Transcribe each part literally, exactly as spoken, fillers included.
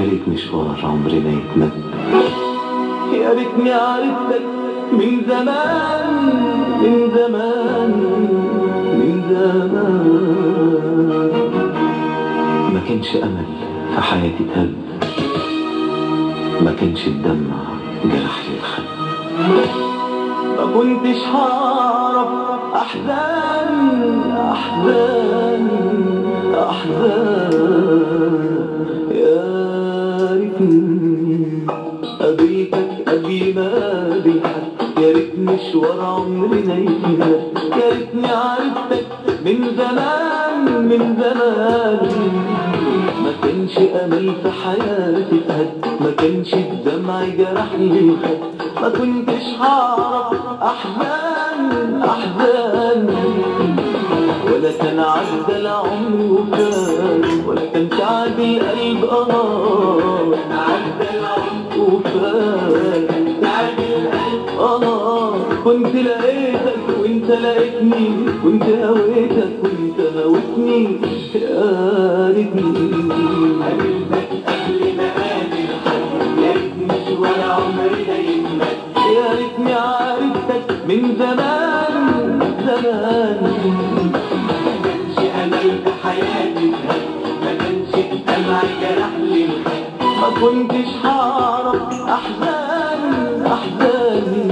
يا ريت مشوار عمري ما يتمد، يا ريتني عرفتك من زمان من زمان من زمان. ما كانش أمل في حياتي اتهد، ما كانش الدمع جرح لي الخد، ما كنتش هعرف أحزان أحزان أحزان. يا ريتني قابلتك قبل ما أقابلك، يا ريت مشوار عمرنا يتمد، يا ريتني عرفتك من زمان من زمان. ما كانش أمل في حياتي اتهد، ما كانش الدمع جرح لي الخد، ما كنتش هعرف أحزان أحزان. ولا كان عدى العمر وفات، ولا كان تعب القلب قمر. عدى العمر وفات تعب القلب قمر. كنت لقيتك وانت لقيتني، كنت هويتك وانت هويتني. يا ريتني قابلتك قبل ما اقابل حد، يا ريت مشوار عمري ده يتمد، يا ريتني عرفتك من زمان زمان. ما كانش امل في حياتي اتهد، ما كانش الدمع جرح لي الخد، ما كنتش هعرف احزان احزاني.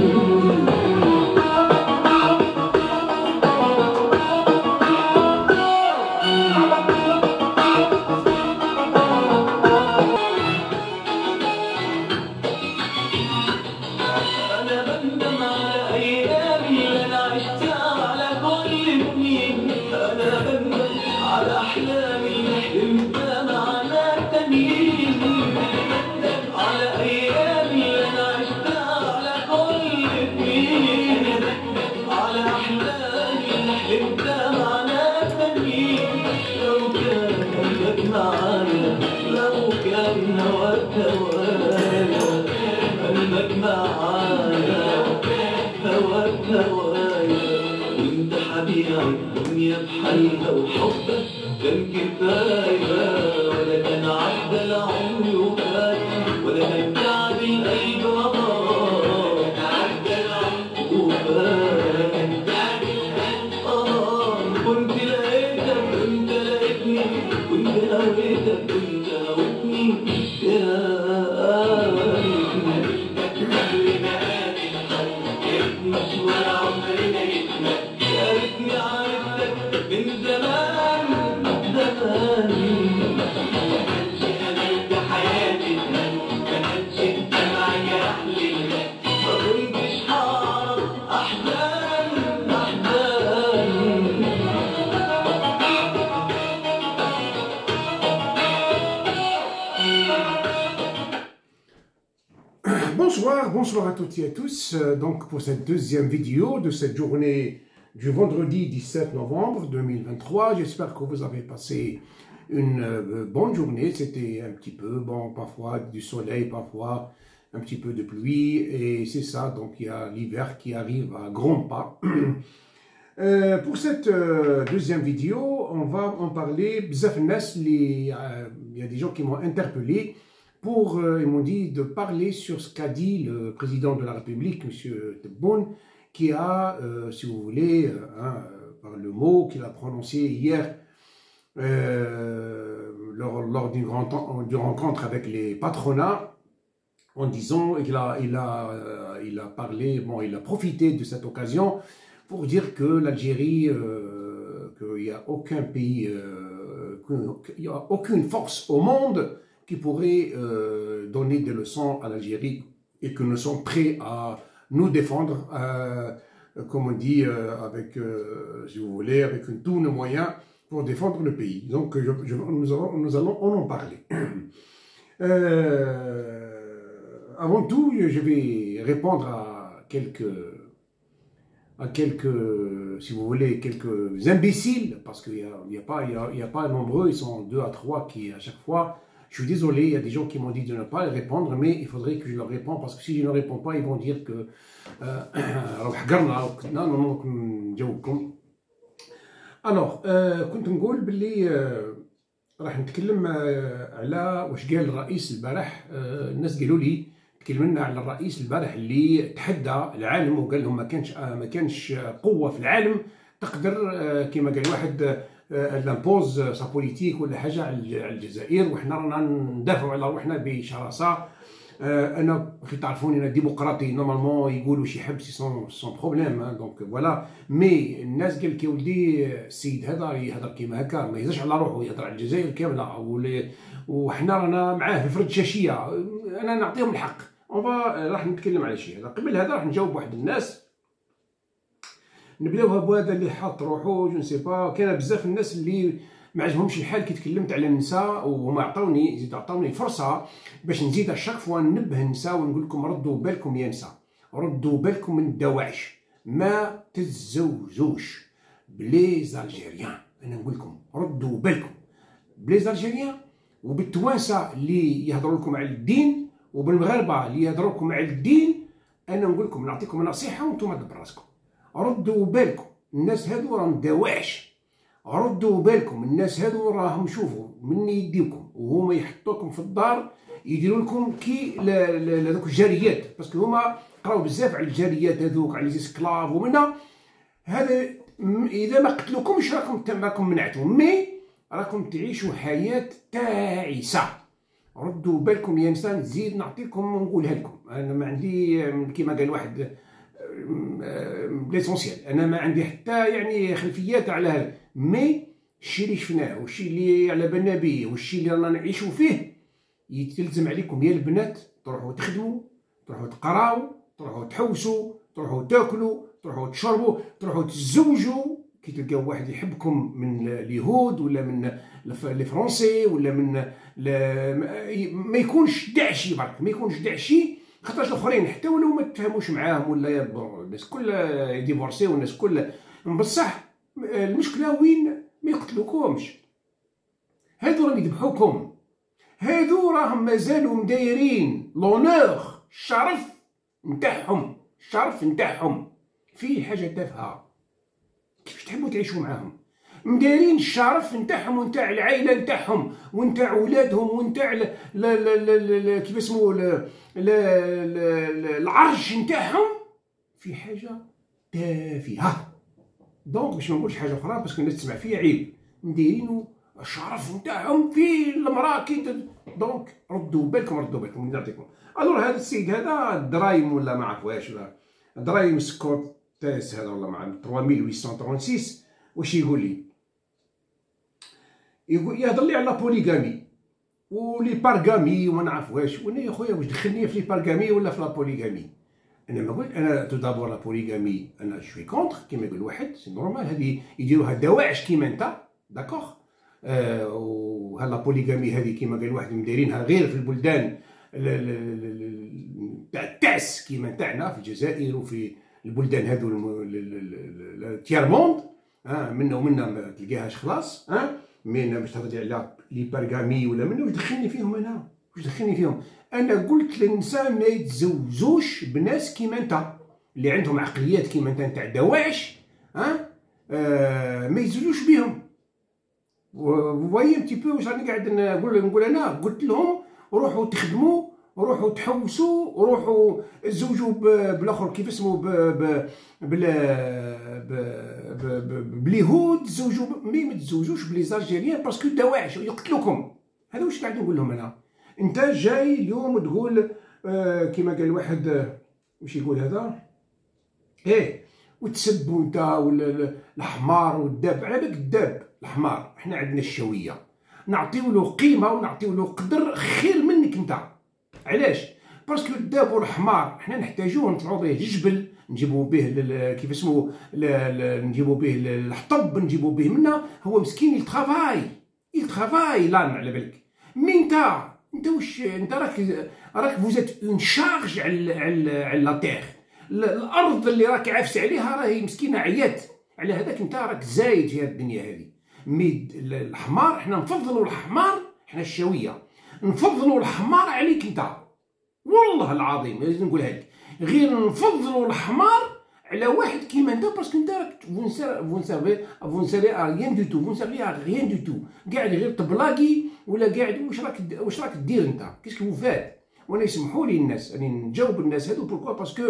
وانت حبيبي الدنيا بحالها وحبك كان كفايه. ولا كان عدى العمر وفات، ولا كان تعب القلب غمار. عدى العمر وفات كان تعب القلب غمار. كنت لقيتك وانت لقيتني، كنت هويتك وانت هويتني. يا مشوار عمري ما يتمد، يا ريتني عرفتك من زمان زمان. ما كانش أمل في حياتي اتهد، ما كانش الدمع جرح لي الخد، ما كنتش هعرف أحزان أحزان. Bonsoir, bonsoir à toutes et à tous. Donc pour cette deuxième vidéo de cette journée du vendredi dix-sept novembre deux mille vingt-trois, j'espère que vous avez passé une bonne journée. C'était un petit peu, bon, parfois du soleil, parfois un petit peu de pluie, et c'est ça, donc il y a l'hiver qui arrive à grands pas. Euh, pour cette euh, deuxième vidéo, on va en parler. Il y a des gens qui m'ont interpellé pour, euh, ils m'ont dit de parler sur ce qu'a dit le président de la République, M. Tebboune, qui a, euh, si vous voulez, euh, hein, par le mot qu'il a prononcé hier euh, lors, lors d'une rencontre avec les patronats, en disant qu'il a, il a, euh, il a parlé, bon, il a profité de cette occasion pour dire que l'Algérie, euh, qu'il n'y a aucun pays, euh, qu'il n'y a aucune force au monde qui pourrait euh, donner des leçons à l'Algérie, et que nous sommes prêts à nous défendre, euh, comme on dit, euh, avec, euh, si vous voulez, avec tous nos moyens pour défendre le pays. Donc, je, je, nous, allons, nous allons en parler. Euh, avant tout, je vais répondre à quelques, à quelques, si vous voulez, quelques imbéciles, parce qu'il n'y a, il y a, pas, il y a, il y a pas nombreux, ils sont deux à trois qui, à chaque fois. Je suis désolé, il y a des gens qui m'ont dit de ne pas répondre, mais il faudrait que je leur réponde, parce que si je ne réponds pas, ils vont dire que alors, كنت نقول باللي راح نتكلم على واش قال الرئيس البارح. الناس قالوا لي تكلمنا على الرئيس البارح اللي تحدى العالم وقال لهم ما كانش ما كانش قوه في العالم تقدر كما قال واحد لامبوز سا بوليتيك ولا حاجه على الجزائر، وحنا رانا ندافعوا على روحنا بشراسه. انا كي تعرفوني انا ديمقراطي نورمالمون يقولوا شي حب سي سون سون بروبليم دونك فوالا. مي الناس قال لك يا ولدي السيد هذا يهضر كيما هكا ما يهضرش على روحه، يهضر على الجزائر كامله وحنا رانا معاه في فرد شاشيه. انا نعطيهم الحق. اون راح نتكلم على شيء هذا. قبل هذا راح نجاوب واحد الناس. نبداوها بهذا اللي حاط روحو جو نسي با. كاين بزاف الناس اللي ما عجبهمش الحال كي تكلمت على النساء، وهما عطاوني زيد عطاوني فرصه باش نزيد اشاك فوا ننبه النساء ونقول لكم ردوا بالكم يا نساء، ردوا بالكم من الدواعش، ما تتزوجوش بلي زالجيريان. انا نقول لكم ردوا بالكم بلي زالجيريان وبالتوانسه اللي يهضروا لكم على الدين وبالمغاربه اللي يهضروا لكم على الدين. انا نقول لكم نعطيكم نصيحه وانتم دبر راسكم. ردوا بالكم الناس هادو راهم دواعش. ردوا بالكم الناس هادو راهم شوفوا من يديوكم وهما يحطوكم في الدار يديروا لكم كي هذوك الجاريات، باسكو هما قراو بزاف على الجاريات هذوك على لي سكلاف ومنها هذا. اذا ما قتلوكمش راكم راكم منعتهم، مي راكم تعيشوا حياه تعيسه. ردوا بالكم يا انسان. نزيد نعطيكم ونقولها لكم. انا ما عندي كيما قال واحد ليسونسيال، انا ما عندي حتى يعني خلفيات على هذا، مي الشيء اللي شفناه والشيء اللي على بالنا به والشيء اللي رانا نعيشوا فيه يتلزم عليكم يا البنات تروحوا تخدموا، تروحوا تقراو، تروحوا تحوسوا، تروحوا تاكلوا، تروحوا تشربوا، تروحوا تتزوجوا. كي تلقاو واحد يحبكم من اليهود ولا من لي فرونسي ولا من ما يكونش داعشي برك، ما يكونش داعشي، خاطرش الاخرين حتى ولو ما تفهموش معاهم ولا الناس كلها يديفورسي والناس كلها بصح المشكله وين؟ ما يقتلوكمش، هادو راهم يذبحوكم، هادو راهم مازالوا مدايرين لونور الشرف نتاعهم، الشرف نتاعهم في حاجه تافهه. كيفاش تحبوا تعيشوا معاهم؟ مدايرين الشرف نتاعهم ونتاع العائله نتاعهم ونتاع ولادهم ونتاع كيف اسمو العرش نتاعهم في حاجه تافهه. دونك باش ما نقولش حاجه اخرى باسكو الناس تسمع فيها عيب، مدايرينو الشرف نتاعهم في المراه كي. دونك ردوا بالكم ردوا بالكم نعطيكم. الور هذا السيد هذا درايم ولا ما عرف واش ولا درايم سكوتيس هذا ولا ما عرف ثلاثة آلاف وثمانمائة وستة وثلاثين. واش يقول لي؟ يقول يهضر لي على بوليغامي ولي بارغامي وما نعرف واش. وانا يا خويا واش دخلني في لي بارغامي ولا في لا بوليغامي؟ انا ما قلت انا تو دابور لا بوليغامي انا شوي كونتر كيما يقول واحد سي نورمال، هذه يديروها دواعش كيما انت داكوغ. آه وها لا بوليغامي هذه كيما قال واحد مدايرينها غير في البلدان تاع التعس كيما تاعنا في الجزائر وفي البلدان هذو تيار موند. ها آه منا ومنا ما تلقاهاش خلاص. ها آه مي باش تهضر على لي بارغامي ولا منو واش دخلني فيهم انا؟ واش دخلني فيهم؟ انا قلت للنساء ما يتزوجوش بناس كيما انت اللي عندهم عقليات كيما انت نتاع دواعش. ها آه ما يتزوجوش بهم. وفوايي ان تي بو واش راني قاعد نقول نقول انا قلت لهم روحوا تخدموا، روحوا تحوسوا، روحوا تزوجوا بالاخر كيف اسمه باليهود، تزوجوا مي ما تزوجوش بلي زالجيريان باسكو دواعش يقتلوكم. هذا واش قاعد نقول لهم انا. انت جاي اليوم تقول آه كيما قال واحد آه واش يقول هذا ايه وتسب انت ولا الحمار والداب. على بالك الداب الحمار احنا عندنا الشويه نعطيو له قيمه ونعطيو له قدر خير منك انت. علاش؟ باسكو الداب والحمار احنا نحتاجوه نطلعوا به الجبل، نجيبوا به كيف اسمه نجيبوا به الحطب، نجيبوا به منا. هو مسكين يترافاي يترافاي لان على بالك. مي انت انت واش انت راك راك فوزات اون شارج على على على لا تيغ، الارض اللي راك عافس عليها راهي مسكينه عيات. على هذاك انت راك زايد في هذه الدنيا هذه. مي الحمار احنا نفضلوا الحمار، احنا الشويه نفضلوا الحمار عليك انت، والله العظيم لازم نقولها لك. غير نفضلوا الحمار على واحد كيما انت، باسكو انت راك فون سيرفي فون سيرفي ريان دو تو، فون سيرفي ريان دو تو، قاعد غير تبلاكي ولا قاعد واش راك واش راك دير انت، كيسكو فو فات. وانا يسمحوا لي الناس راني يعني نجاوب الناس هادو بوركوا، باسكو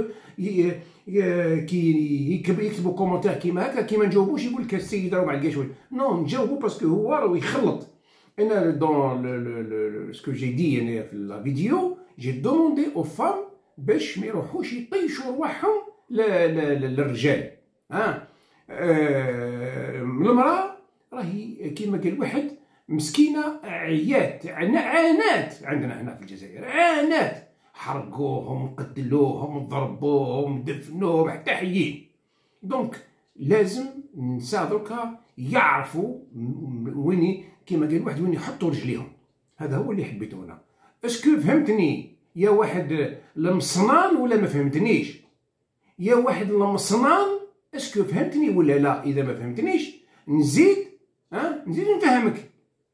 كي يكتبوا كومونتير كيما هكا كي ما نجاوبوش يقول لك السيد راه ما عندكاش والو، نو نجاوبوا باسكو هو راه يخلط. انا دون سكو جي دي انا في لا فيديو جي دوموندي او فام باش ما يروحوش يطيشوا رواحهم للرجال. ها أه المراه راهي كيما قال واحد مسكينه، عيات عانات عندنا هنا في الجزائر، عانات، حرقوهم قتلوهم ضربوهم دفنوهم حتى حيين. دونك لازم النساء دركا يعرفوا وين كيما قال واحد وين يحطوا رجليهم. هذا هو اللي حبيته هنا. اسكو فهمتني يا واحد المصنان ولا ما فهمتنيش؟ يا واحد المصنان اسكو فهمتني ولا لا؟ اذا ما فهمتنيش نزيد ها نزيد نفهمك.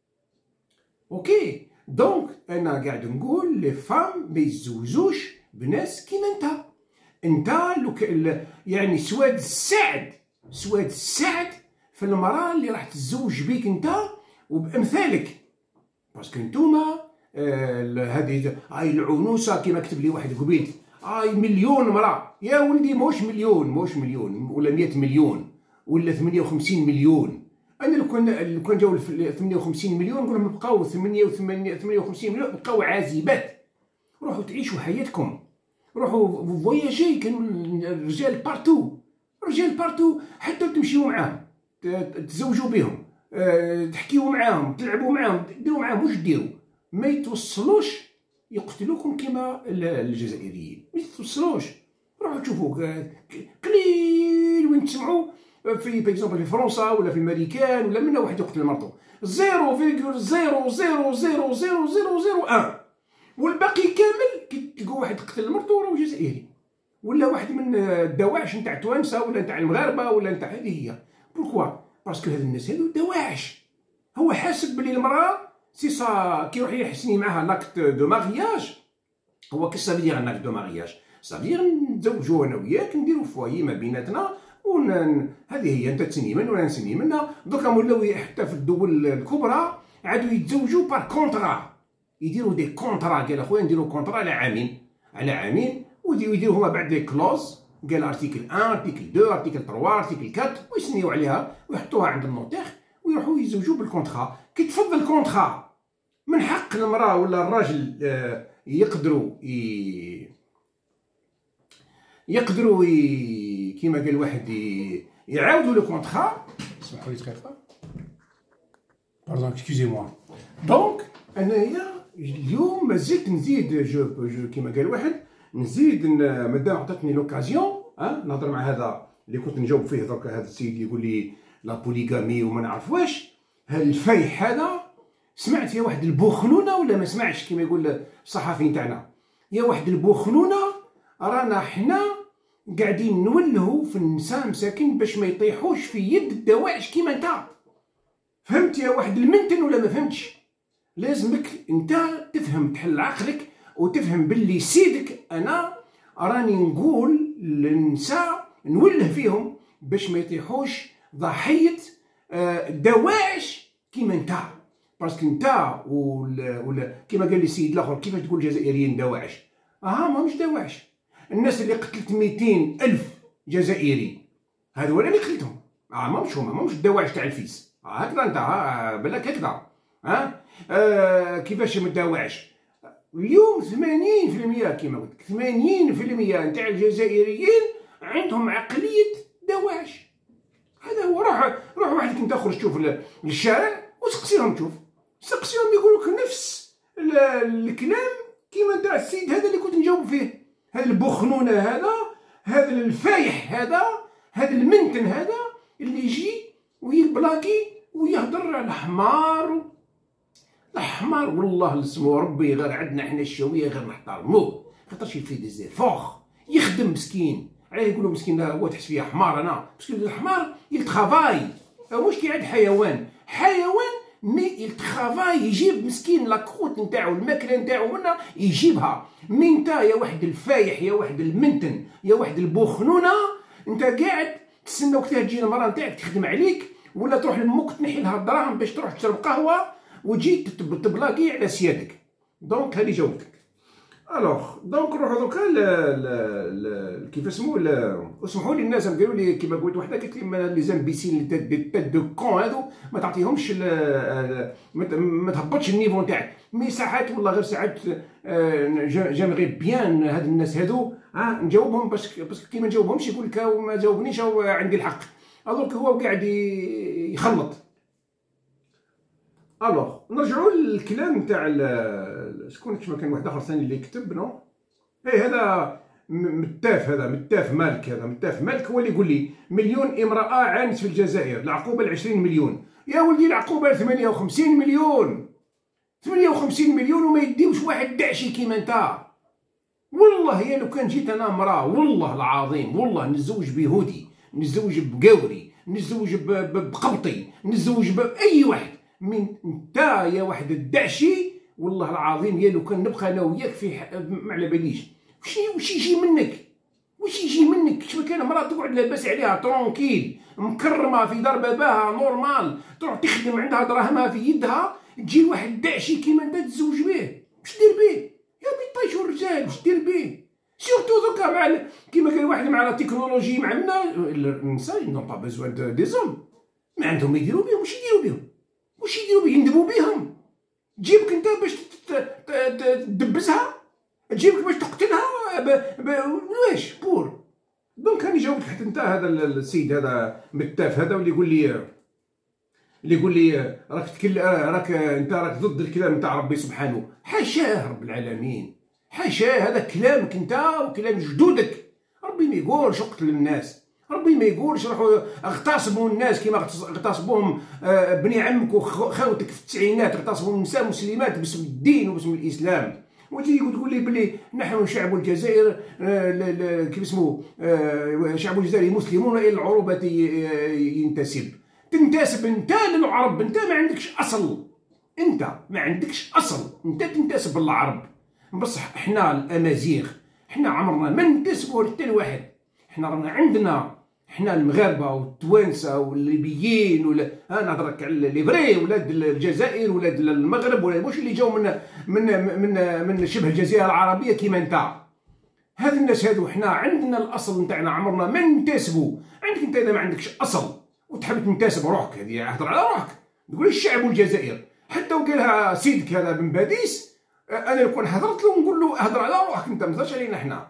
اوكي دونك انا قاعد نقول لي فام ما يتزوجوش بناس كيما انت. انت لو يعني سواد السعد، سواد السعد في المراه اللي راح تتزوج بيك انت وبامثالك، باسكو نتوما هذه هاي العنوسه كيما كتب لي واحد قبيل، هاي مليون مراه. يا ولدي موش مليون، موش مليون ولا مئة مليون ولا ثمانية وخمسين مليون. انا لو كان لو كان جاو ثمانية وخمسين مليون نقول لهم بقاو ثمانية وخمسين مليون، بقاو عازبات، روحوا تعيشوا حياتكم، روحوا فواياجي. كانوا الرجال بارتو، الرجال بارتو، حتى تمشيو معاهم تزوجوا بهم، تحكيوا معاهم، تلعبوا معاهم، ديروا معاهم واش ديروا، ما يتوصلوش يقتلوكم كما الجزائريين، ما يتوصلوش. روحوا تشوفوا قليل وين تسمعوا في باغ في فرنسا ولا في الامريكان ولا منا واحد يقتل مرته، صفر فاصلة صفر صفر صفر صفر صفر صفر واحد، والباقي كامل كي تلقوا واحد قتل مرته راهو جزائري ولا واحد من الدواعش نتاع توانسه ولا نتاع المغاربه ولا نتاع هذه هي. بوركوا؟ باسكو هاد الناس هادو دواعش. هو حاسب بلي المراه سي صا كي يروح يحسني معاها لاكت دو مارياج. هو كي سافي دير لاكت دو مارياج؟ سافي دير نتزوجوا انا وياك، نديرو فوايي ما بيناتنا، ون هذه هي، انت تسني من ولا نسني منا. دوكا ولاو حتى في الدول الكبرى عادوا يتزوجوا بار كونطرا، يديروا دي كونطرا. قال اخويا نديروا كونطرا على عامين، على عامين، ويديروا هما بعد دي كلوز، قال ارتيكل واحد، ارتيكل اثنين، ارتيكل ثلاثة، ارتيكل أربعة، ويسنيو عليها ويحطوها عند النوتير ويروحوا يتزوجوا بالكونطرا. كي تفضل الكونطرا من حق المراه ولا الراجل يقدروا يقدروا كيما قال واحد يعاودوا لو كونطرا. اسمحوا لي دقيقه، باردون اكسكوزي موا. دونك انايا اليوم مازلت نزيد جو جو كيما قال واحد نزيد، مادام عطاتني لوكازيون ها نهضر مع هذا اللي كنت نجاوب فيه درك، هذا السيد يقول لي لا بوليغامي وما نعرف واش. هذا الفايح هذا سمعت يا واحد البوخنونه ولا ما سمعش كيما يقول الصحفي نتاعنا؟ يا واحد البوخنونه، رانا حنا قاعدين نولهوا في النساء مساكين باش ما يطيحوش في يد الدواعش كيما انت. فهمت يا واحد المنتن ولا ما فهمتش؟ لازمك انت تفهم، تحل عقلك وتفهم باللي سيدك انا راني نقول للنساء نوله فيهم باش ما يطيحوش ضحيه دواعش كيما انت. باسكو انت ولا ولا كيما قال لي السيد الاخر، كيفاش تقول جزائريين دواعش؟ اه ماهمش دواعش. الناس اللي قتلت مئتين ألف جزائري هذو انا اللي قتلتهم، اه ماهمش هما، ماهمش الدواعش تاع الفيس. آه هكذا انت، آه بالك هكذا. ها آه كيفاش ما دواعش؟ اليوم ثمانين في المئة كيما قلت لك، ثمانين في المئة نتاع الجزائريين عندهم عقليه دواعش. هذا هو. روح روح وحدك انت، خرج شوف للشارع وسقسيهم، شوف سقسيهم يقولوا لك نفس الكلام كيما نتاع السيد هذا اللي كنت نجاوب فيه. هذا البخنونه هذا، هذا الفايح هذا، هذا المنتن هذا اللي يجي ويبلاكي ويهضر على الحمار. الحمار والله اسمو ربي غير عندنا حنا الشاويه غير نحترموه، خاطرش يفيد زيفوخ يخدم مسكين. علاه يقولوا مسكين هو تحس فيه حمار؟ انا باسكو الحمار يلتخافاي، مش كي عند حيوان. حيوان مي يلتخافاي، يجيب مسكين لاكروت نتاعو، الماكله نتاعو منا يجيبها. مي نتا يا واحد الفايح، يا واحد المنتن، يا واحد البوخنونه، انت قاعد تستنى وقتها تجي المراه نتاعك تخدم عليك، ولا تروح لمك تنحي لها الدراهم باش تروح تشرب قهوه وتجي تبلاقي على سيادك. دونك هذه جاوبتك. الوغ دونك نروحو دوكا كيف اسمو، اسمحوا لي الناس قالوا لي كيما قلت وحده، قالت لي لي زامبيسيل دي تيت دو كون هادو ما تعطيهمش ما تهبطش النيفو نتاعك. مي ساعات والله غير ساعات جامغي بيان هاد الناس هادو ها نجاوبهم، باش باسكو كي ما نجاوبهمش يقول لك ما جاوبنيش او عندي الحق. الوغ هو قاعد يخلط. الوغ نرجعوا للكلام نتاع شكون كيما كان واحد اخر ثاني اللي يكتب نو اي هذا متاف، هذا متاف مالك، هذا متاف مالك هو اللي يقول لي مليون امراه عانت في الجزائر، العقوبه ل عشرين مليون. يا ولدي العقوبه ل ثمانية وخمسين مليون، ثمانية وخمسين مليون وما يديوش واحد داعشي كيما انت. والله يا لو كان جيت انا مراه والله العظيم والله نتزوج بيهودي، نتزوج بقاوري، نتزوج بقبطي، نتزوج باي واحد من انت يا واحد الدعشي. والله العظيم يا لو كان نبقى انا وياك في ما على باليش واش واش يجي منك، واش يجي منك. كيما كان مراه تقعد لاباس عليها ترونكيل مكرمه في دار باباها نورمال، تروح تخدم عندها دراهمها في يدها، تجي واحد داعشي كيما انت تتزوج به، واش دير به؟ يا بي طيشوا الرجال واش دير به؟ سيرتو دوكا مع كيما قال واحد مع لا تكنولوجي مع النساء نون با بيزوان دي زوم، ما عندهم ما يديروا بهم. واش يديروا بهم؟ واش يديروا بهم؟ يندبوا بهم. تجيبك انت باش تدبسها، تجيبك باش تقتلها واش بور. دونك راني جاوبت حتى انت هذا السيد هذا متاف هذا واللي يقول لي اللي يقول لي راك تكل راك انت راك ضد الكلام نتاع ربي سبحانه. حاشاه رب العالمين، حاشاه، هذا كلامك انت وكلام جدودك. ربي ما يقولش اقتل الناس، ربي ما يقولش روحوا اغتصبوا الناس كيما اغتصبوهم بني عمك وخوتك في التسعينات، اغتصبوا النساء مسلمات باسم الدين وباسم الاسلام. وتجي تقول لي بلي نحن شعب الجزائر كيف اسمه شعب الجزائر مسلمون الى العروبه ينتسب. تنتسب انت للعرب، انت ما عندكش اصل، انت ما عندكش اصل، انت تنتسب للعرب. بصح احنا الامازيغ احنا عمرنا ما ننتسبوا حتى لواحد. احنا رانا عندنا احنا المغاربه والتوانسه والليبيين ولا انا نهضرك على لي فري ولاد الجزائر ولاد المغرب ولا واش اللي جاو من من من من شبه الجزيره العربيه كيما انت. هاد الناس هادو احنا عندنا الاصل نتاعنا عمرنا ما ننتسبوا. عندك انت اذا ما عندكش اصل وتحب تنتسب روحك، هذه هضر على روحك، تقول الشعب الجزائر. حتى وقالها سيدك هذا بن باديس، انا لو كان هضرت له نقول له هضر على روحك انت، ما تهضرش علينا احنا.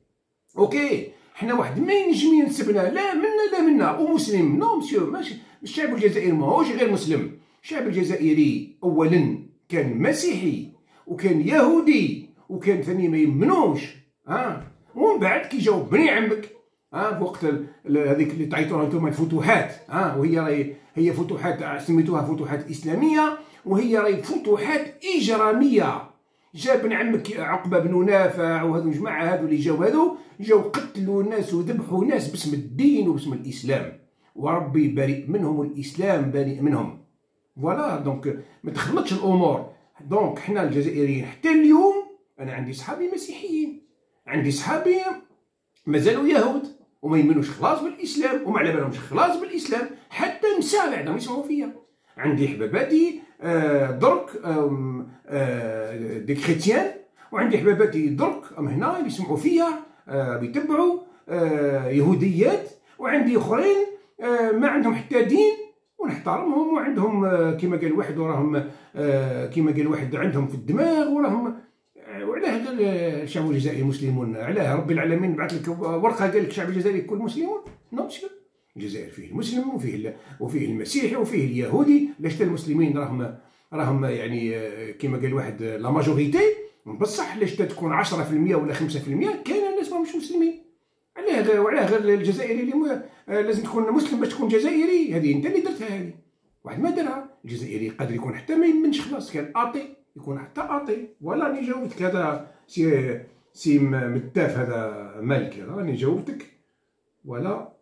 اوكي احنا واحد ما ينجم ينسبنا لا منا لا منا ومسلم. نو مسيو، ماشي الشعب الجزائري ماهوش غير مسلم. الشعب الجزائري اولا كان مسيحي وكان يهودي وكان ثاني ما يمنوش ها. ومن بعد كي جاو بني عمك ها في وقت هذيك اللي تعيطوها انتم الفتوحات ها، وهي راهي هي فتوحات سميتوها فتوحات اسلاميه، وهي راهي فتوحات اجراميه. جا بن عمك عقبه بن نافع وهذو الجماعه هذو اللي جاو هذو جاو قتلوا ناس وذبحوا ناس باسم الدين وباسم الاسلام، وربي بريء منهم والاسلام بريء منهم. فوالا دونك ما تخلطش الامور. دونك حنا الجزائريين حتى اليوم انا عندي صحابي مسيحيين، عندي صحابي مازالوا يهود وما يمنوش خلاص بالاسلام وما على بالهمش خلاص بالاسلام، حتى نساء بعدهم يسمعوا فيا. عندي حباباتي آه درك آه آه دي كريتيان، وعندي حباباتي درك ام هنا يسمعوا فيا آه بيتبعوا آه يهوديات، وعندي اخرين آه ما عندهم حتى دين ونحترمهم، وعندهم آه كما قال واحد وراهم آه كما قال واحد عندهم في الدماغ وراهم. وعلاه الشعب الجزائري مسلمون؟ علاه رب العالمين بعث لك ورقه قال لك الشعب الجزائري كل مسلمون؟ نو مسيو، الجزائر فيه المسلم وفيه وفيه المسيحي وفيه اليهودي. لاش المسلمين راهم راهم يعني كما قال واحد لا ماجوريتي، بصح لاش تكون عشرة في المية ولا خمسة في المية كاين الناس ماهمش مسلمين. علاه غير وعلاه غير الجزائري اللي لازم تكون مسلم باش تكون جزائري؟ هذه انت اللي درتها، هذه واحد ما درها. الجزائري قادر يكون حتى ما يمنش خلاص، كان اطي يكون حتى اطي. ولا راني جاوبتك هذا سي سي متاف هذا مالك، هذا راني جاوبتك. ولا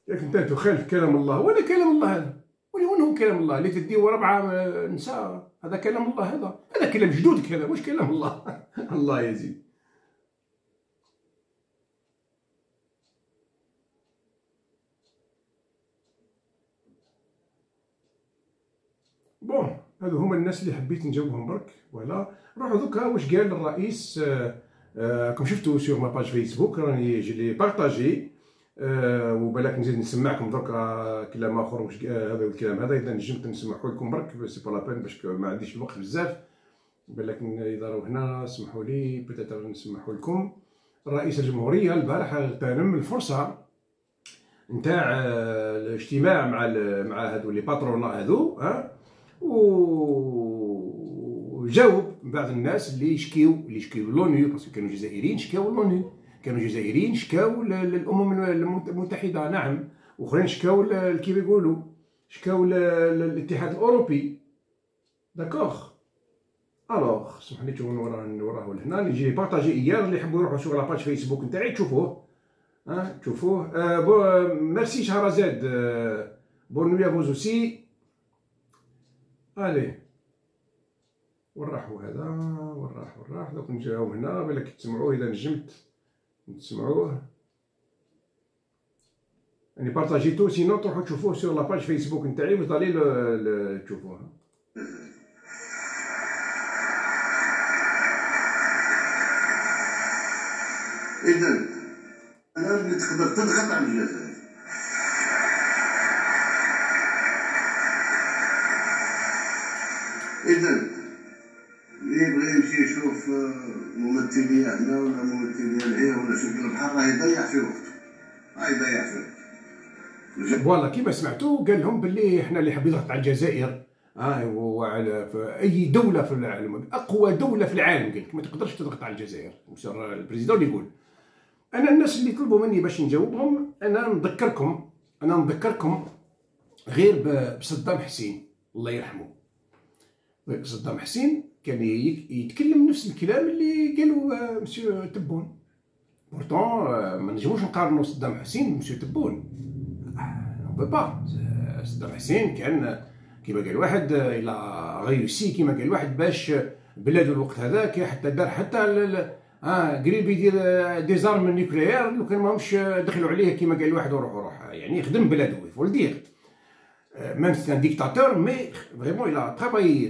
ياك انت تخالف كلام الله، ولا كلام الله هذا؟ وين هو كلام الله اللي تديو ربعه نساء؟ هذا كلام الله، هذا هذا كلام جدودك، هذا واش كلام الله. الله يزيد. بون هادو هما الناس اللي حبيت نجاوبهم برك. فوالا روحوا دوكا واش قال الرئيس. آه آه كم شفتوا سور ما باج فيسبوك راني جي بارطاجي. آه وبالك نزيد نسمعكم دركا كلام اخر واش هذا الكلام هذا اذا نجمت نسمحو لكم برك، سي با لا بين باش ما عنديش الوقت بزاف. بالك اذا راهو هنا سمحوا لي بيتيتر نسمحوا لكم. رئيس الجمهوريه البارح اغتنم الفرصه نتاع الاجتماع مع مع هادو لي باترونا هادو، ها، وجاوب بعض الناس اللي يشكيو اللي يشكيو لونو، باسكو كانوا جزائريين شكاو لونو، كانوا جزائريين شكاو للامم المتحده، نعم، واخرين شكاو كيما يقولوا شكاو للاتحاد الاوروبي. داكوغ الوغ سمح لي تشوفوا وراه وراه لهنا نجي بارطاجي ايار اللي يحبوا يروحوا سوغ لاباج فيسبوك نتاعي تشوفوه، ها تشوفوه. آه بو ميرسي شهرزاد. آه بون نوي افوز اوسي. الي وين راحوا هذا؟ وين راح وين راح دوك نجاو هنا بالك تسمعوه اذا نجمت تسمعوه. يعني بارطاجيتو سينو تروحوا تشوفوه سور لاباج فيسبوك نتاعي وتضالي تشوفوه. إذن أنا اللي تقدر تضغط على الجزائر. إذن اللي يبغي يمشي يشوف ممثلين هنا ولا ممثلين هنا ولا شكل البحر راه يضيع في وقته، راه يضيع في وقته. فوالا كيما سمعتوا قال لهم باللي احنا اللي حاب يضغط على الجزائر، ها، وعلى اي دوله في العالم، اقوى دوله في العالم، قال لك ما تقدرش تضغط على الجزائر. البريزيدون يقول. انا الناس اللي طلبوا مني باش نجاوبهم، انا نذكركم انا نذكركم غير بصدام حسين الله يرحمه. صدام حسين كان يتكلم نفس الكلام اللي قالوا مسيو تبون. بورتون ما نجموش نقارنوا صدام حسين بمسيو تبون، نو با. صدام حسين كان كيما قال واحد الى غيوسي، كيما قال واحد باش بلادو الوقت هذاك حتى دار حتى اه قريب يدير ديزارم نيوكليير لو كان ماهمش دخلوا عليه كيما قال واحد وروح وروح، يعني يخدم بلادو يفول دير. ميم سي ان ديكتاتور مي فريمون الى ترافاي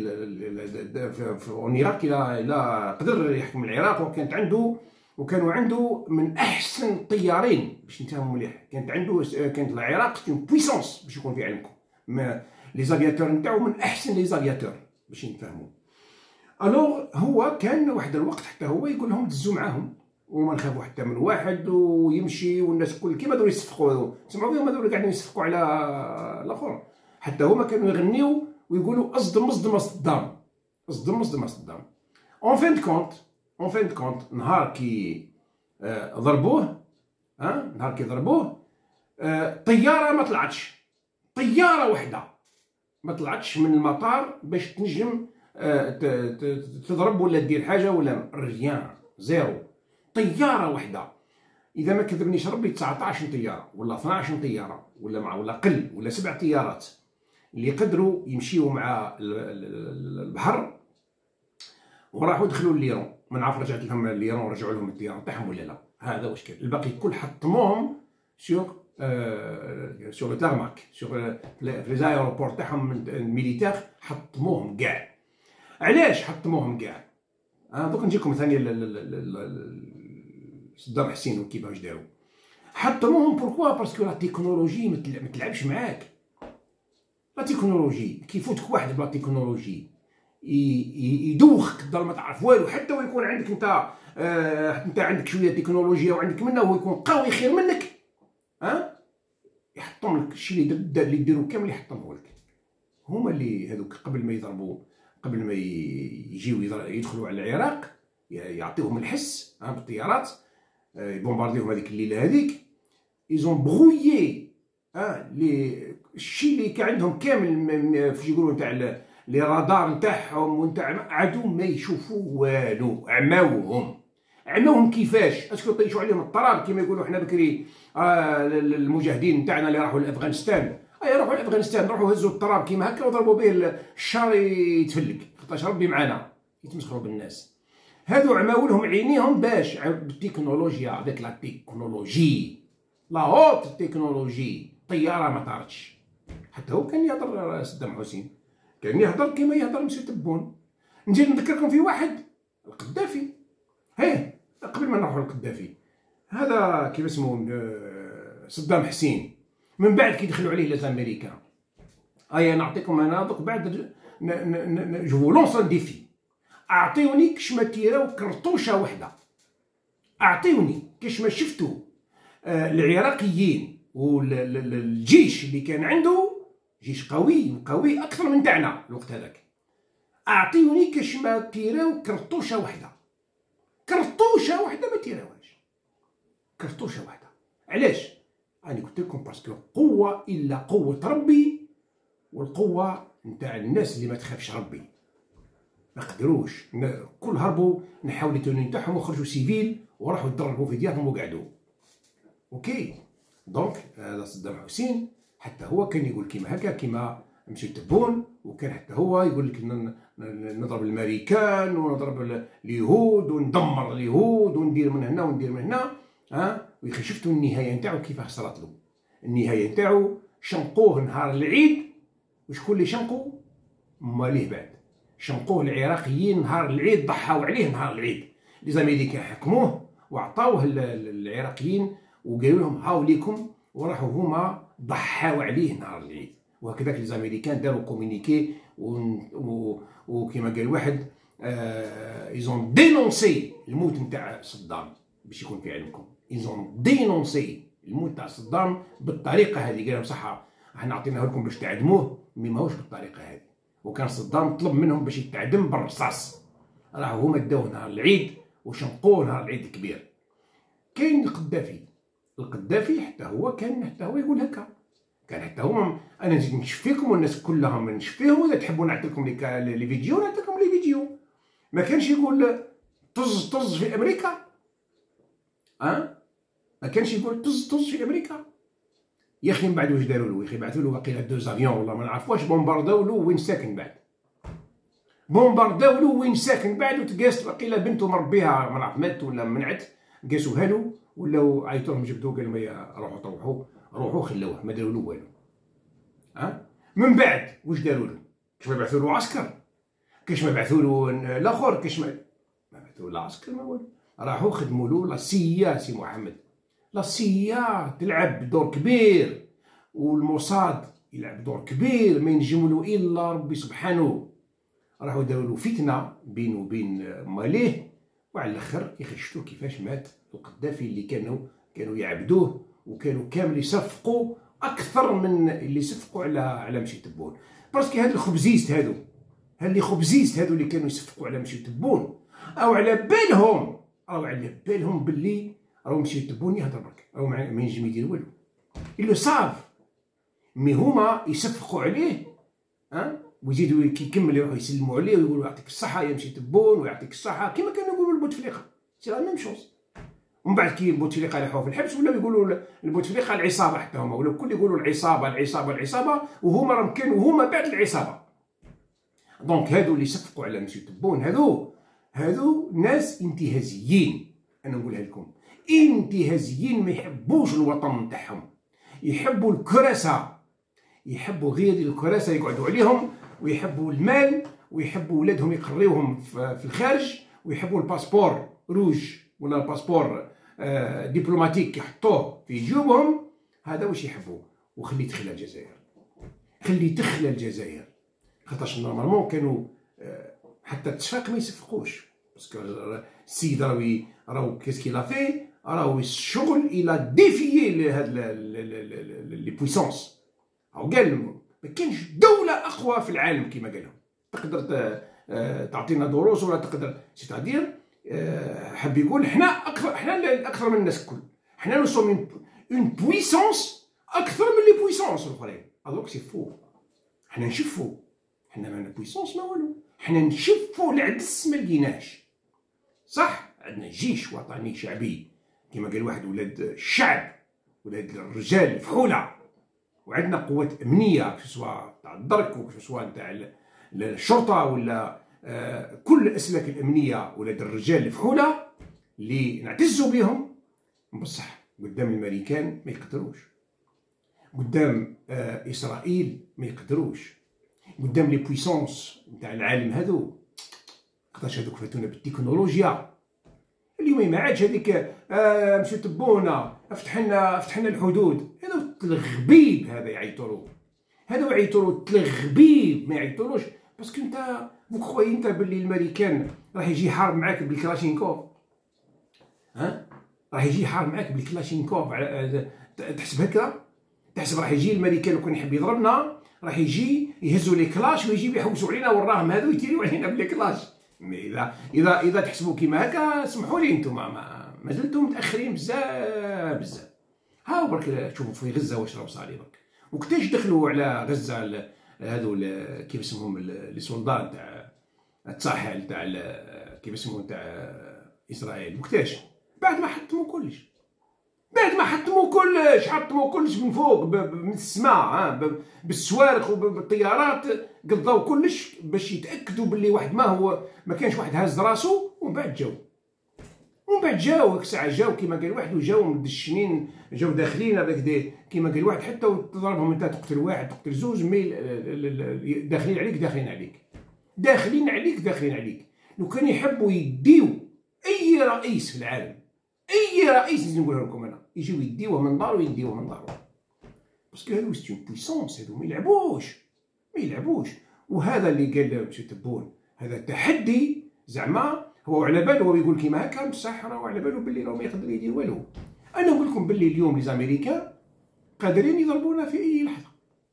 اون عراق، الى الى قدر يحكم العراق، وكانت عنده وكانوا عنده من احسن طيارين باش نفهموا مليح. كانت عنده كانت العراق اون بويسونس باش يكون في علمكم، لي زافياتور نتاعو من احسن لي زافياتور باش نفهموا. الوغ هو كان واحد الوقت حتى هو يقول لهم دزوا معاهم وما نخافوا حتى من واحد، ويمشي والناس الكل كيما داروا يصفقوا، سمعوا بهم هذول قاعدين يصفقوا على الاخر. حتى هما كانوا يغنيو ويقولوا اصدم اصدم صدام، اصدم اصدم صدام. اون فين دو كونت اون فين دو كونت نهار كي آه ضربوه، ها نهار كي ضربوه آه طياره ما طلعتش، طياره وحده ما طلعتش من المطار باش تنجم تضرب ولا دير حاجه ولا ريان، زيرو. طياره واحده اذا ما كذبنيش ربي تسعطاش طياره ولا اثناش طياره ولا مع ولا قل ولا سبع طيارات اللي قدروا يمشيو مع البحر وراحوا دخلوا ليرون. ما نعرف رجعت لهم ليرون ورجعوا لهم الطياره تاعهم ولا لا، هذا واش كان. الباقي الكل حطموهم سور سور لو تارماك، سور لي زايروبور تاعهم الميليتير، حطموهم كاع. علاش حطموهم كاع؟ اه دوك نجيكم ثاني صدام حسين وكيفاش داروا. حطموهم بوركوا؟ باسكو لا تكنولوجي ما تلعبش معاك. لا تكنولوجي كيفوتك واحد بلا تكنولوجي يدوخك الدار ما تعرف والو، حتى ويكون عندك انت آه انت عندك شويه تكنولوجيا وعندك منه وهو يكون قوي خير منك، ها آه؟ يحطم لك الشيء اللي اللي يديروا كامل يحطمه لك. هما اللي هذوك قبل ما يضربوا قبل ما يجيو يدخلوا على العراق يعطيهم الحس ها بالطيارات، يبومبارديهم هذيك الليله هذيك، ايزون بغويي ها لي الشيء اللي كان عندهم كامل فاش يقولوا نتاع لي رادار نتاعهم ونتاع عادوا ما يشوفوا والو، عماوهم عموهم كيفاش؟ اسكو طيشوا عليهم الطراب كما يقولوا حنا بكري آه المجاهدين نتاعنا اللي راحوا لافغانستان، اي راحوا لافغانستان روحوا هزوا الطراب كيما هكا وضربوا به الشار يتفلق، خاطرش ربي معانا يتمسخروا بالناس. هذو عماولهم عينيهم باش بالتكنولوجيا، هذيك لا تكنولوجي لا هوت تكنولوجي، طياره ما طارتش. حتى هو كان يهضر صدام حسين، كان يهضر كيما يهضر مسيو تبون. نجي نذكركم في واحد، القذافي. هيه قبل ما نروحوا للقذافي، هذا كيف اسمه صدام حسين، من بعد كي دخلوا عليه لازاميريكان. ايا نعطيكم انا دوك بعد جو لونس ديفي، اعطيوني كش ما تيراو كرطوشه وحده، اعطيوني كش ما شفتوا آه العراقيين والجيش اللي كان عنده جيش قوي وقوي اكثر من تاعنا الوقت هذاك، اعطيوني كش ما تيراو كرطوشه وحده، كرطوشه وحده ما تيراوهاش، كرطوشه وحده. علاش؟ انا قلت لكم باسكو قوه الا قوه ربي، والقوه نتاع الناس اللي ما تخافش ربي. ما قدروش، كل هربوا نحاول التوني نتاعهم وخرجوا سيفيل وراحوا يتدربوا في ديارهم وقعدوا. اوكي دونك هذا صدام حسين حتى هو كان يقول كيما هكا كيما مشي تبون، وكان حتى هو يقول لك نضرب الامريكان ونضرب اليهود وندمر اليهود وندير من هنا وندير من هنا. ها ويخي شفتوا النهايه نتاعو كيفاش صرات له. النهايه نتاعو شنقوه نهار العيد، وشكون اللي شنقو؟ ماليه بعد شنقوه العراقيين نهار العيد، ضحاو عليه نهار العيد. لي زاميريكان حكموه وعطاوه العراقييين وقالوا لهم هاو ليكم، وراحوا هما ضحاو عليه نهار العيد. وهكذاك لي زاميريكان داروا كومونيكي وكيما قال واحد ايزون دينونسي الموت نتاع صدام، باش يكون في علمكم ايزون دينونسي الموت تاع صدام بالطريقه هذه. قال لهم صح احنا عطيناه لكم باش تعدموه، مي ماهوش بالطريقه هذه. وكان صدام طلب منهم باش يتعدم بالرصاص، راهو هما داوه نهار العيد وشنقوه نهار العيد الكبير. كاين القذافي، القذافي حتى هو كان حتى هو يقول هكا، كان حتى هو انا نزيد نشفيكم والناس كلهم نشفيهم، واذا تحبوا نعطيكم لي فيديو نعطيكم لي فيديو. ما كانش يقول طز طز في امريكا، ها ما كانش يقول طز طز في امريكا. يا اخي من بعد واش داروا له؟ يا اخي بعثوا له واقيلا دوز افيون والله ما نعرفوش، بومبارداو له وين ساكن بعد، بومبارداو له وين ساكن بعد، وتقاست واقيلا بنته مربيها ما نعرف مات ولا منعت، قاسوها له ولاو عيطوا لهم جبدوه قالوا لهم روحوا طوحوا روحوا خلوه، ما داروا له والو. ها من بعد واش داروا له؟ كاش ما بعثوا له عسكر، كاش ما بعثوا له الاخر، كاش ما ما بعثوا له عسكر ما والو، راحوا خدموا له لا سي سي محمد. لا سي تلعب دور كبير والموساد يلعب دور كبير، ما ينجم له الا ربي سبحانه. راحوا داروا له فتنه بينه وبين ماليه، وعلى الاخر يخشتوا كيفاش مات القذافي اللي كانوا كانوا يعبدوه وكانوا كامل يصفقوا اكثر من اللي صفقوا على على مشي تبون. باسكو هاد الخبزيست هادو، هاد اللي خبزيست هادو اللي كانوا يصفقوا على مشي تبون، او على بالهم او على بالهم باللي راهو مشي تبون يهضر برك، راهو ما ينجم يدير والو، إلو صاف. مي هما يصفقوا عليه، ها ويزيدوا كيكمل يروحوا يسلموا عليه ويقولوا يعطيك الصحه يا مشي تبون ويعطيك الصحه، كيما كانوا يقولوا لبوتفليقه، سي لا ميم شوز. ومن بعد كي بوتفليقه لاحوه في الحبس ولاو يقولوا لبوتفليقه العصابه، حتى هما ولاو الكل يقولوا العصابه العصابه العصابه، وهما راهم كانوا هما بعد العصابه. دونك هادو اللي صفقوا على مشي تبون هادو هادو ناس انتهازيين، انا نقولها لكم انتهازيين، ما يحبوش الوطن نتاعهم، يحبوا الكراسه، يحبوا غير الكراسه يقعدوا عليهم، ويحبوا المال، ويحبوا ولادهم يقريوهم في الخارج، ويحبوا الباسبور روج ولا الباسبور آه دبلوماتيك يحطوه في جيوبهم. هذا واش يحبوا. وخلي تخلى الجزائر، خلي تخلى الجزائر، خاطرش نورمالمون كانوا آه حتى التفاق ما يصفقوش، باسكو السيد راهو راهو كيسكي لا في راهو الشغل الى ديفيي هاد لي بويسونس. هاو قال ما كاينش دوله اقوى في العالم كيما قال لهم، تقدر تعطينا دروس ولا تقدر سيتادير حب يقول حنا اكثر، حنا اكثر من الناس الكل، حنا نو سوم اون بويسونس اكثر من لي بويسونس الاخرين. الوغ سي فو، حنا نشفو، حنا ما عندنا بويسونس ما والو، حنا نشفو العدس ما لقيناش، صح عندنا جيش وطني شعبي كما قال واحد، ولاد الشعب، ولاد الرجال الفحوله، وعندنا قوات امنيه سواء تاع الدرك سواء تاع الشرطه ولا آه كل الاسلاك الامنيه، ولاد الرجال الفحوله اللي نعتزوا بهم. بصح قدام الامريكان ما يقدروش، قدام آه اسرائيل ما يقدروش، قدام لي بويسونس نتاع العالم هذو قداش هذوك فاتونا بالتكنولوجيا. اليوم ما عادش هذيك آه مشيو تبونا فتح لنا فتح لنا الحدود، هذا التلغبيب هذا يعيطوا له، هذا يعيطوا له التلغبيب، ما يعيطولوش باسكو انت فوك خويا انت باللي الامريكان راح يجي يحارب معاك بالكلاشينكوف، ها راح يجي يحارب معاك بالكلاشينكوف. تحسب هكا؟ تحسب راح يجي الامريكان لو كان يحب يضربنا راح يجي يهزوا لي كلاش ويجي يحوسوا علينا وراهم هذو يتيروا علينا بلي كلاش؟ اذا اذا اذا تحسبوا كيما هكا اسمحوا لي انتم ما مازلتم متاخرين بزاف بزاف. ها برك تشوفوا في غزه واش راهو صاري برك، وكتاش دخلوا على غزه هذو كيف اسمهم لي سولدات تاع التصاحل تاع كيف اسمهم تاع اسرائيل، وكتاش بعد ما حطموا كلش، بعد ما حطموا كلش حطموا كلش من فوق من السماء، ها بالصواريخ وبالطيارات قضاو كلش باش يتاكدوا باللي واحد ما هو ما كانش واحد هاز راسو، ومن بعد جاو ومن بعد جاو هاك الساعه جاو كيما قال واحد، وجاو مدشنين جاو داخلين هذاك كيما قال واحد، حتى تضربهم انت تقتل واحد تقتل زوج مي داخلين عليك داخلين عليك داخلين عليك داخلين عليك. لو كان يحبوا يديو اي رئيس في العالم، اي رئيس نزيد نقولها لكم انا، يجيو يديوه من دارو يديوه من دارو، باسكو هادو سي اون بويسونس، هادو ما يلعبوش ما يلعبوش. وهذا اللي قال مسيو تبون هذا تحدي زعما هو على باله، هو يقول كيما هكا بصح راهو على باله باللي راهو ما يقدر يدير والو. انا نقول لكم باللي اليوم لي زاميريكان قادرين يضربونا في اي لحظه،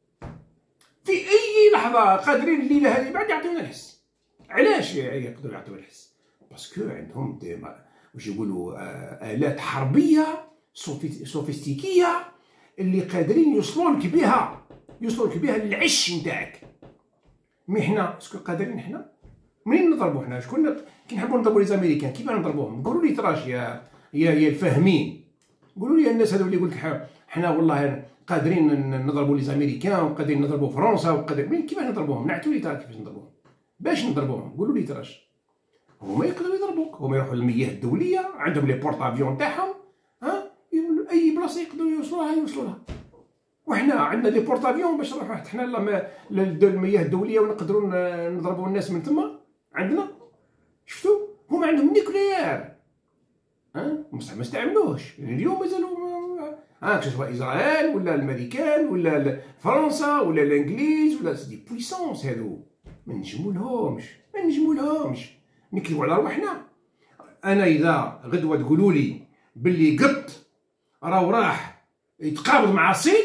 في اي لحظه قادرين الليله هذه بعد يعطيونا الحس. علاش يقدروا يعطيونا الحس؟ باسكو عندهم واش يقولوا آلات حربيه سوفيستيكيه اللي قادرين يوصلوا لك بها يوصلوا لك بها للعش نتاعك. مي حنا اسكو قادرين حنا منين نضربوا حنا؟ شكون كي نحبوا نضربوا لي زاميريكان كيف نضربوهم؟ قولوا لي تراش يا يا يا الفاهمين، قولوا لي الناس هذو اللي يقول لك حنا والله قادرين نضربوا لي زاميريكان وقادرين نضربوا فرنسا وقادرين، كيفاش نضربوهم؟ نعتوا لي ترى كيفاش نضربوهم، باش نضربوهم قولوا لي تراش. هما يقدروا يضربوك، هما يروحوا للمياه الدوليه عندهم لي بورت افيون تاعهم، ها اي بلاصه يقدروا يوصلوها يوصلوها. وحنا عندنا دي بورت افيون باش نروحوا حنا للمياه الدوليه ونقدروا نضربوا الناس من تما عندنا. شفتوا هما عندهم نيكليير، ها بصح ما استعملوش يعني اليوم مازالوا ها سواء اسرائيل ولا الامريكان ولا فرنسا ولا الانجليز ولا دي بويسونس هذو ما نجمولهمش ما نجمولهمش نكذبوا على روحنا. انا اذا غدوه تقولوا لي باللي قط راهو راح يتقابض مع الصيد،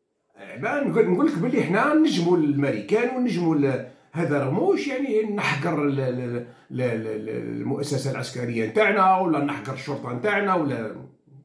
نقول لك باللي حنا نجموا الامريكان ونجموا هذا رموش يعني نحقر المؤسسه العسكريه نتاعنا ولا نحقر الشرطه نتاعنا ولا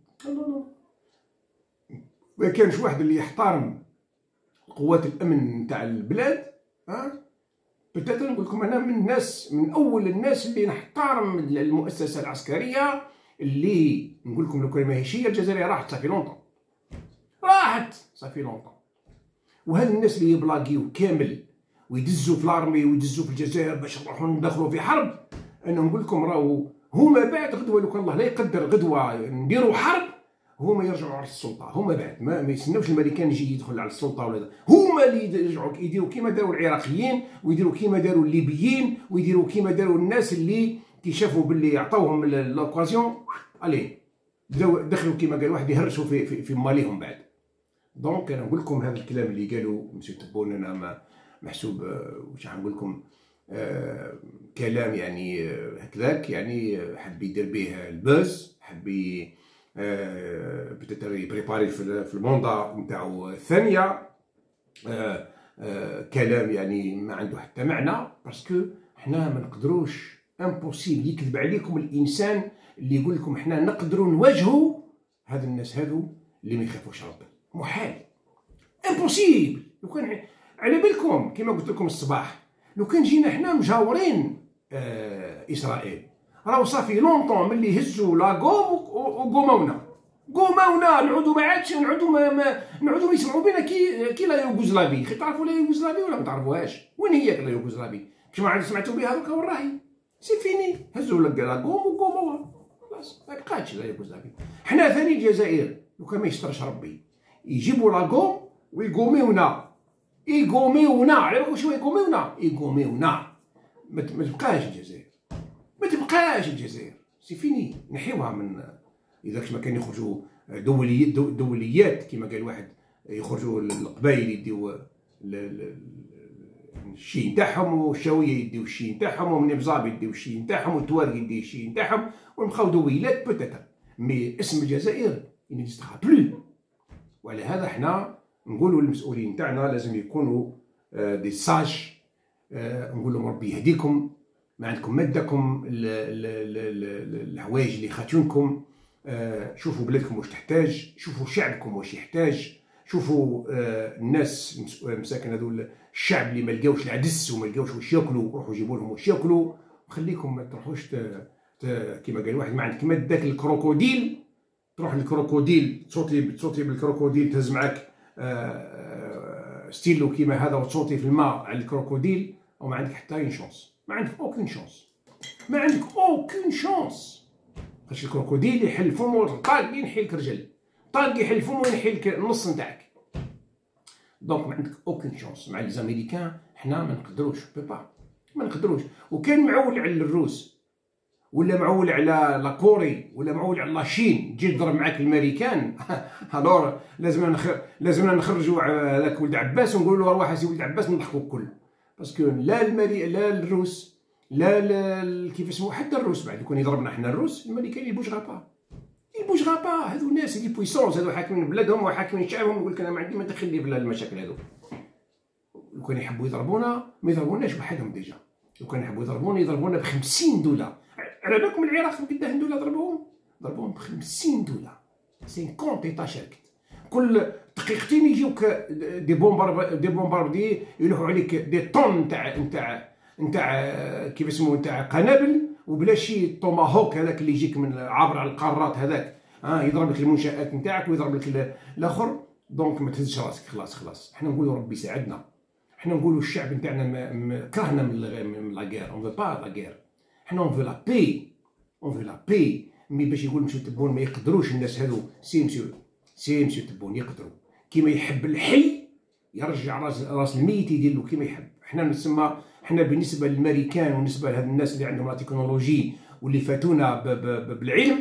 ما كانش واحد اللي يحترم قوات الامن نتاع البلاد. ها بالتالي نقول لكم انا من الناس من اول الناس اللي نحترم المؤسسه العسكريه، اللي نقول لكم لو كان ماهيش هي الجزائر راحت صافي لونطون راحت صافي لونطون. وهاد الناس اللي يبلاقيو كامل ويدزوا في الارمي ويدزوا في الجزائر باش نروحوا ندخلوا في حرب، انا نقول لكم راهو هما بعد غدوه لو كان الله لا يقدر غدوه نديروا حرب هما يرجعوا على السلطه، هما بعد ما, ما يستناوش الامريكان يجي يدخل على السلطه ولا هما اللي يرجعوا يديروا كيما داروا العراقيين ويديروا كيما داروا الليبيين ويديروا كيما داروا الناس اللي كي شافوا باللي عطاوهم لوكازيون الي بداو دخلوا كيما قال واحد يهرسوا في في, في ماليهم بعد. دونك انا نقول لكم هذا الكلام اللي قالوا مسيو تبون انا ما محسوب واش نقول لكم آه كلام يعني هكذاك يعني حب يدير به البوز، حب آه بتاتر يبريباري في الموندا نتاعو الثانيه، آه آه كلام يعني ما عنده حتى معنى، باسكو حنا ما نقدروش امبوسيبل يكذب عليكم الانسان اللي يقول لكم حنا نقدروا نواجهوا هاد الناس هادو اللي ما يخافوش ربي، محال امبوسيبل. لو كان على بالكم كما قلت لكم الصباح لو كان جينا حنا مجاورين آه اسرائيل راهو صافي لونطون ملي هزوا لاكوم وقومونا قومونا نعودوا ما عادش نعودوا ما, ما نعودوا يسمعوا بنا كي كي لا يوغوسلافي. خي تعرفوا لا يوغوسلافي ولا ما تعرفوهاش؟ وين هي لا يوغوسلافي؟ كيما ما عاد سمعتوا بها دوكا وين راهي؟ سي فيني هزوا لاكوم وقوموها خلاص ما بقاتش لا يوغوسلافي. حنا ثاني الجزائر لوكا ما يسترش ربي يجيبوا لاكوم ويقوميونا يقوميونا على بالك واش هو يقوميونا يقوميونا ما تبقاش الجزائر ما تبقاش الجزائر سي فيني نحيوها من اذا كما كان يخرجوا دوليات دوليات كما قال واحد يخرجوا القبائل يديو الشي نتاعهم والشاويه يديو الشي نتاعهم ومن بزاب يديو الشي نتاعهم والتوارق يديو الشي نتاعهم ونبقاو دويلات بوتيتر مي اسم الجزائر ينكزيسترا بلو. وعلى هذا حنا نقولوا للمسؤولين تاعنا لازم يكونوا دي ساج نقول لهم ربي يهديكم ما عندكم مادكم الحوايج اللي خاتيونكم. شوفوا بلادكم واش تحتاج شوفوا شعبكم واش يحتاج شوفوا الناس مساكن هذو الشعب اللي ما لقاوش العدس وما لقاوش واش ياكلوا روحوا جيبوا لهم واش ياكلوا وخليكم ما تروحوش كيما قال واحد ما عندك مادك الكروكوديل تروح للكروكوديل تصوتي تصوتي بالكروكوديل تهز معاك ستيلو كيما هذا وتصوتي في الماء على الكروكوديل وما عندك حتى اين شونس ما عندك اوكين شونس ما عندك اوكين شونس. خاطش الكروكوديل يحل فمو طالق ينحي لك رجل طالق يحل فمو ينحي لك النص نتاعك. دونك ما عندك اوكين شونس مع ليزاميريكان. حنا ما نقدروش بيبا ما نقدروش. وكان معول على الروس ولا معول على لا كوري ولا معول على لاشين تجي تضرب معاك الامريكان الور لازمنا نخ... لازمنا نخرجوا هذاك ولد عباس ونقولوا له ارواح سي ولد عباس نضحكوا الكل باسكو لا المري لا الروس لا, لا كيف اسمه حتى الروس بعد يكون يضربنا حنا الروس الامريكان يبوش غابا يبوش غابا. هذو ناس اللي بويسونس هذو حاكمين بلادهم وحاكمين شعبهم يقول لك انا ما عندي ما تدخل لي في المشاكل هذو. لو كانوا يحبوا يضربونا ما يضربوناش بحالهم ديجا. لو كانوا يحبوا يضربونا يضربونا ب خمسين دولار. على بالكم العراق قداه دولار ضربوهم ضربوهم ب خمسين دولار. خمسين ايطا شاركت كل دقيقتين يجيوك دي بومبار دي بومباردي يلوحوا عليك دي طون نتاع نتاع نتاع كيف اسمه نتاع قنابل وبلا شي توماهوك هذاك اللي يجيك من عابر على القارات هذاك ها يضرب لك المنشآت نتاعك ويضرب لك الاخر. دونك ما تهزش راسك خلاص خلاص. حنا نقولوا ربي يساعدنا. حنا نقولوا الشعب نتاعنا كرهنا من لا غير اون فو با لا غير. حنا اون فو لا بي اون فو لا بي مي باش يقول مسيو تبون ما يقدروش الناس هذو سي مسيو سي مسيو تبون يقدروا كيما يحب الحي يرجع راس راس الميت يدير له كيما يحب. حنا نسمى حنا بالنسبه للامريكان وبالنسبه لهاد الناس اللي عندهم لا تكنولوجي واللي فاتونا بالعلم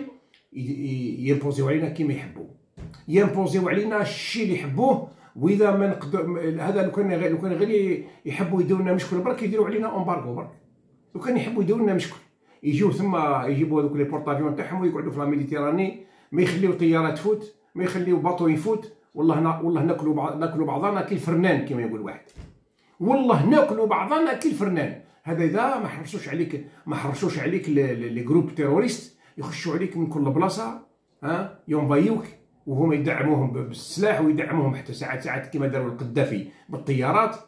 يمبوزيو علينا كيما يحبوا يمبوزيو علينا الشيء اللي يحبوه. واذا ما نقدر هذا لو كان لو كان غير يحبوا يديروا لنا مشكل برك يديروا علينا امبارغو برك. لو كان يحبوا يديروا لنا مشكل يجيو ثم يجيبوا هذوك لي بورطافيون تاعهم ويقعدوا في لا ميديتيراني ما يخليو طياره تفوت ما يخليو باطو يفوت. والله والله ناكلوا بعض ناكلوا بعضنا كي الفرنان كما يقول واحد. والله ناكلوا بعضنا كي الفرنان. هذا اذا ما حرصوش عليك ما حرصوش عليك لي جروب تيروريست يخشوا عليك من كل بلاصه ها ينبايوك وهما يدعموهم بالسلاح ويدعموهم حتى ساعات ساعات كما داروا القذافي بالطيارات.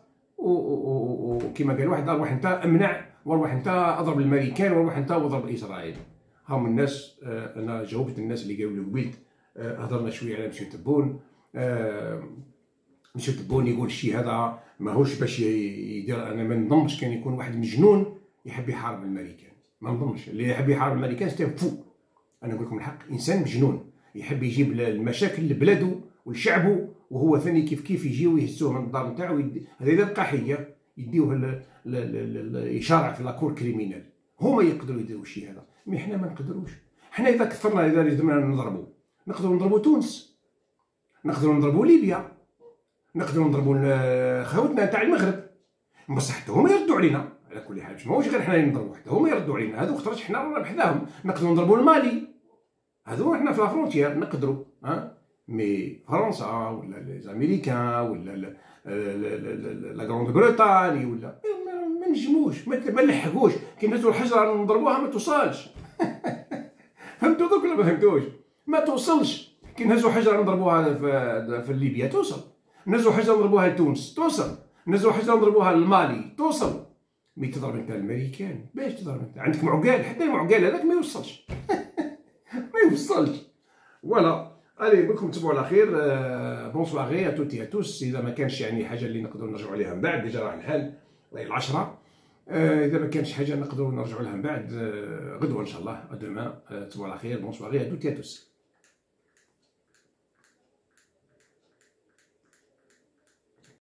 وكما قال واحد روح انت امنع وروح انت اضرب الامريكان وروح انت واضرب اسرائيل. هم الناس انا جاوبت الناس اللي قالوا لي قبيل هضرنا شويه على مسيو تبون. مسيو تبون يقول الشيء هذا ماهوش باش يدير. انا ما نظنش كان يكون واحد مجنون يحب يحارب الامريكان ما نظنش. اللي يحب يحارب الامريكان سيتي فو. انا نقول لكم الحق انسان مجنون يحب يجيب المشاكل لبلاده ولشعبه وهو ثاني كيف كيف يجيو يهزوه من الدار نتاعو. هذا اذا بقى حيه يديوه يشارع في لاكور كريمينال. هما يقدروا يديروا الشيء هذا مي حنا ما نقدروش. حنا اذا كثرنا اذا لازمنا نضربوا نقدروا نضربوا تونس نقدروا نضربوا ليبيا نقدروا نضربوا خوتنا تاع المغرب بصح حتى هما يردوا علينا على كل حال. ماهوش غير حنا اللي نضربوا حتى هما يردوا علينا. هذوك خاطرش حنا رانا بحذاهم. نقدروا نضربوا المالي هذو حنا في لافرونتيير نقدروا ها مي فرنسا ولا لي امريكان ولا لا غروند بريطاني ولا ما نجموش ما نلحقوش كي نهزوا الحجره نضربوها ما توصلش. فهمتوا دوك ولا ما فهمتوش؟ ما توصلش. كي نهزوا حجره نضربوها في, في ليبيا توصل. نهزوا حجره نضربوها لتونس توصل. نهزوا حجره نضربوها للمالي توصل. مي تضرب انت الامريكان، باش تضرب انت؟ عندك معقال، حتى المعقال هذاك ما يوصلش ما يوصلش. فوالا، الي بكم تصبحوا على خير. بون سواغي ا توتي ا توس. اذا ما كانش يعني حاجه اللي نقدروا نرجعوا عليها من بعد، ديجا راه الحال راهي العشرة. اذا ما كانش حاجه نقدروا نرجعوا لها من بعد غدوه ان شاء الله، دوما. تصبحوا على خير. بون سواغي ا توتي ا توس.